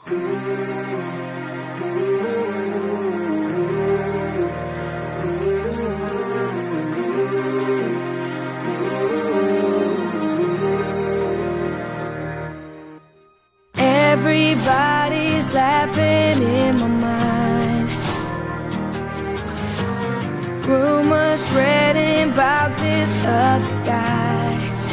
Everybody's laughing in my mind. Rumors spreading about this other guy.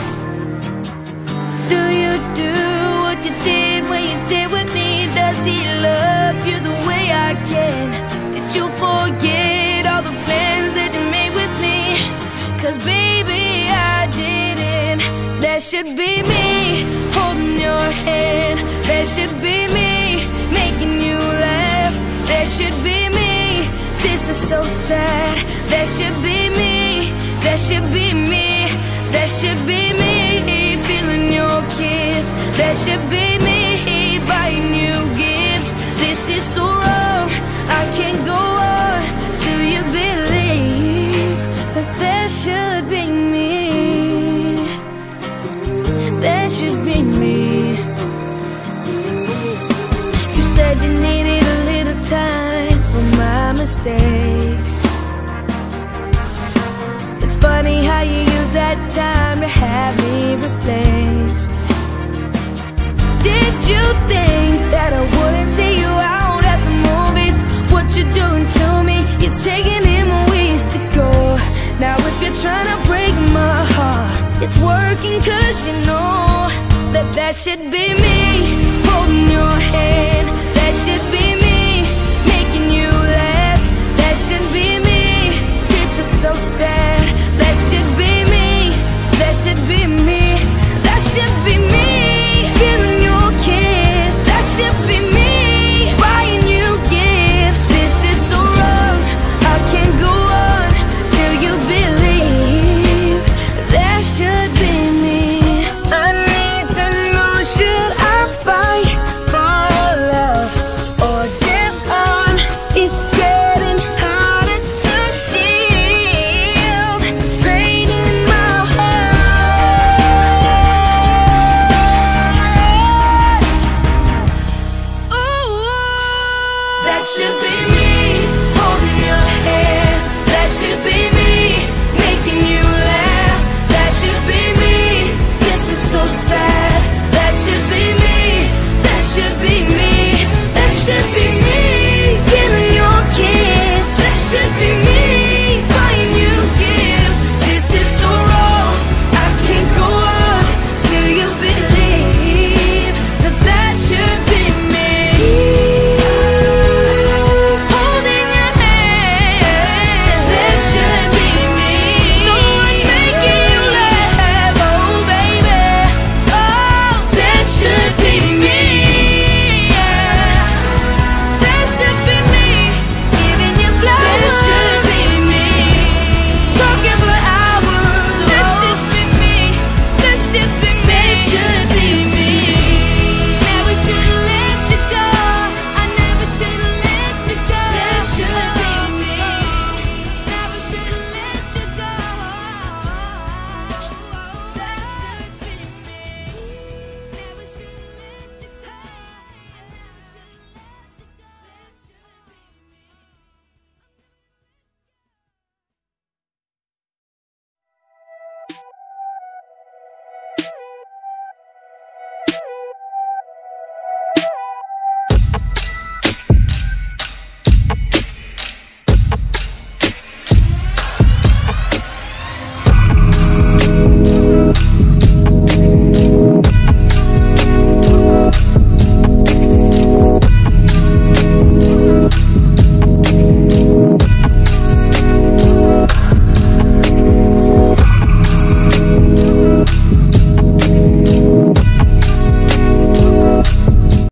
Do you do what you did when you did with me? Does he love you the way I can? Did you forget all the plans that you made with me? 'Cause baby, I didn't. That should be me holding your hand. That should be me making you laugh. That should be me. This is so sad. That should be me. That should be me. That should be me feeling your kiss. That should be me buying you gifts. This is so wrong. I can't go on till you believe that that should be me. That should be me. You said you needed a little time for my mistakes. It's funny how you use that time to have me replaced. Did you think that I wouldn't see you out at the movies? What you're doing to me, you're taking in my ways to go. Now if you're trying to break my heart, it's working 'cause you know that that should be me holding your